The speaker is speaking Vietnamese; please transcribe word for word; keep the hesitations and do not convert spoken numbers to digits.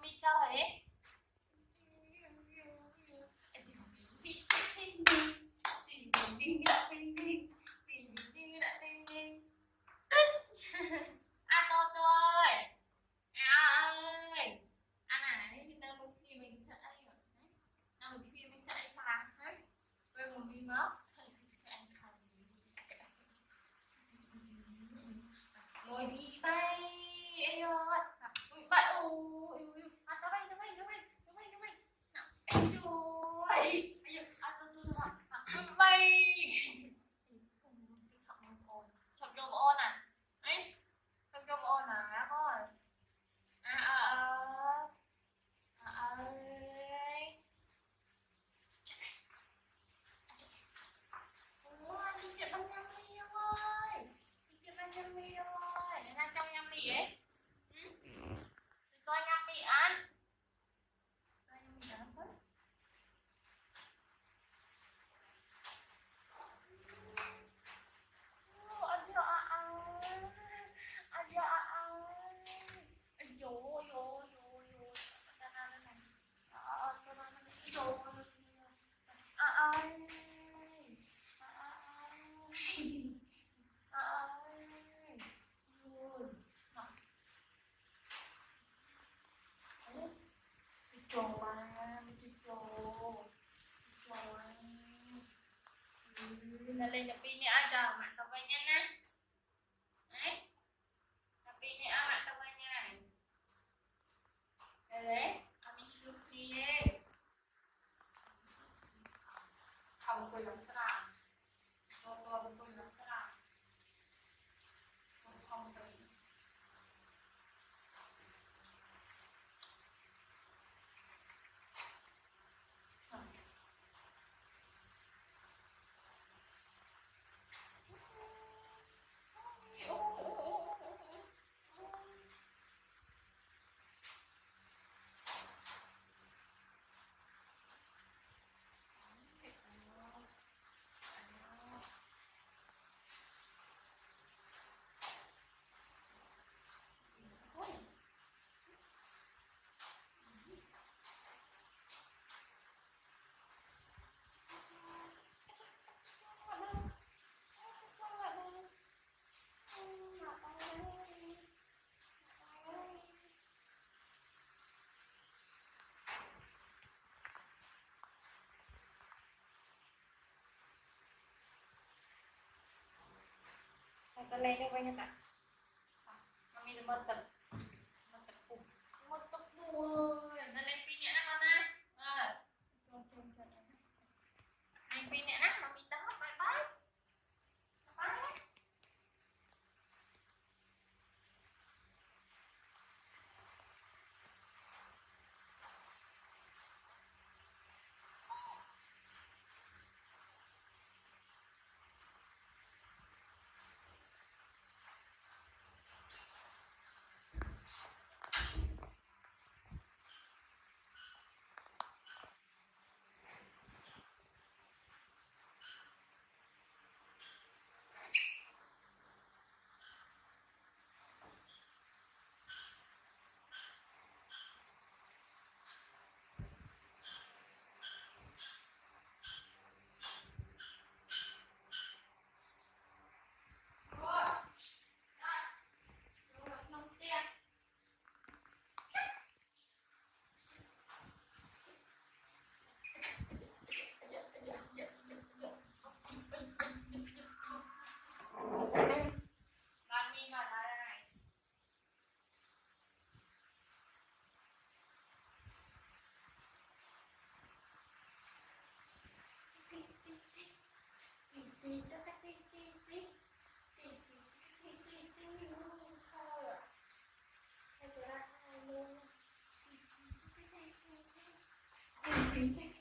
mami sao vậy? À Tourtour ơi, à ơi, anh này kita mau film yang kita ayo, nama film yang kita ayo faham, quay một phim đó, thời cái anh khẩn, ngồi đi bay, ayo, ui bay, ui ui, à tao bay, tao bay, tao bay, tao bay, tao bay, ayo, ayo, à Tourtour tao bay, chọc vô ôn à, ấy, chọc vô ôn à, thôi. À ờ à ơi ôi đi chuyện bánh nhâm mì ơi, đi chuyện bánh nhâm mì ơi, để ra trong nhâm mì ấy, ừ? Coi nhâm mì ăn, coi nhâm mì ăn hết. Aduh ơi, aduh ơi, yo yo yo yo, sana sana, ah sana yo yo, ah ơi, ah ơi, ah ơi, yo, đấy, đi trồ mà, đi trồ, đi trồ ấy, là lên nhập pin nha, chờ bạn tao về nhanh nè, đấy, nhập pin nha, bạn tao về nha, đấy, ăn đi chụp đi đấy, không quên lắm ta, to to không quên lắm ta, không quên. Cái này nó bao nhiêu ta? Mami nó mất tập, mất tập cùng, mất tập đuôi. Nó lên pin nhẹ nó con nè. À, chôn chôn chôn. Lên pin nhẹ nè, mami tắm mất bye bye. Bye. Thôi à.